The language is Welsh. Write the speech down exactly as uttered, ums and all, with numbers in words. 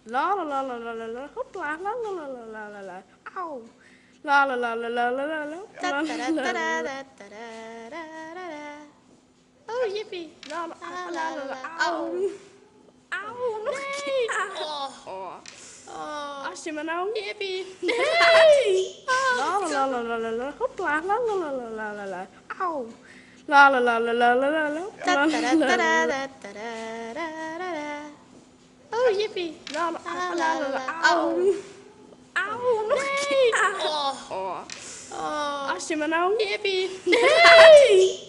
La la la la la la la, hút la la la la la la la la, au. La la la la la la la la, la la la la. Oh, yippee. La la La la la la la, la. au. Oh. Au, nó Nee. kìa. Oh. Åh. Oh. Ach, men nou. Yippee. La la la la la la la, hút la la la la la la la la, au. La la la la la la la la, la la la la. Oh, yippee. La la La la la la la, la. au. Oh. Au, nó Nee. kìa. Oh. Åh. Oh. Ach, men nou. Yippee.